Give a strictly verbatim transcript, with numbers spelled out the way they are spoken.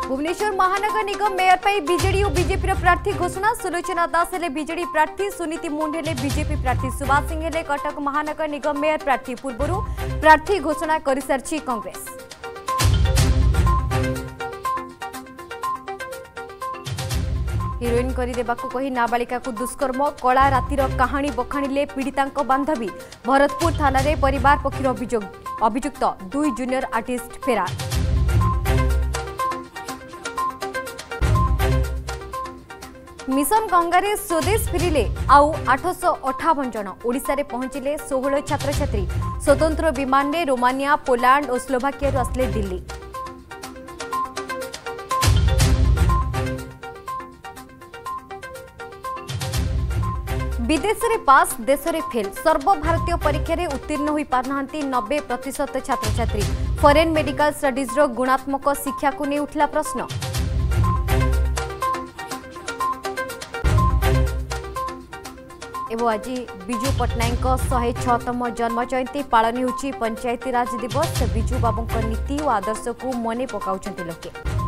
भुवनेश्वर महानगर निगम मेयर पर बीजेडी और बीजेपी प्रार्थी घोषणा। सुलोचना दास हेले बीजेडी प्रार्थी, सुनीति मुंड हेले बीजेपी प्रार्थी, सुभाष सिंह हेले कटक महानगर निगम मेयर प्रार्थी। पूर्व प्रार्थी घोषणा कर सारी कांग्रेस। हिरोइन करदेवाक कही नाबालिका को दुष्कर्म, कला रातिर कहानी बखाणिले पीड़िता बांधवी। भरतपुर थाना रे परिवार पक्षर अभियोग, अभियुक्त दुई जूनियर आर्टिस्ट फेरार। मिशन गंगारे स्वदेश फेरिले आउ आठ सौ अठावन जन। ओडिशा रे पहुंचिले सोलह छात्र छात्री। स्वतंत्र विमान ने रोमानिया, पोलैंड और स्लोवाकिया आसले दिल्ली। विदेश रे पास, देश रे फेल। सर्वभारतीय परीक्षा रे उत्तीर्ण होई पारनांती नब्बे प्रतिशत छात्र छात्री। फॉरेन मेडिकल स्टडीज रो गुणात्मक शिक्षा को नहीं उठला प्रश्न। एवं आज विजु पट्टनायक शहे छतम जन्म जयंती पालन होची। पंचायती राज दिवस। विजु बाबू नीति और आदर्श को मने पकाउछंती लोके।